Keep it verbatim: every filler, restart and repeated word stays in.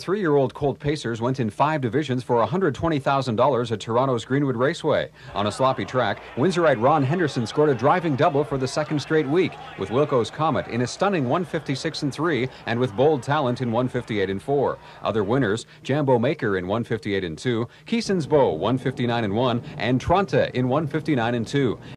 three-year-old Colt Pacers went in five divisions for one hundred twenty thousand dollars at Toronto's Greenwood Raceway. On a sloppy track, Windsorite Ron Henderson scored a driving double for the second straight week, with WILCOS COMET in a stunning one fifty-six and three and with Bold Talent in one fifty-eight and four. Other winners, Jambo Maker in one fifty-eight and two, Keeson's Bow one fifty-nine and one, and Tronta in one fifty-nine and two.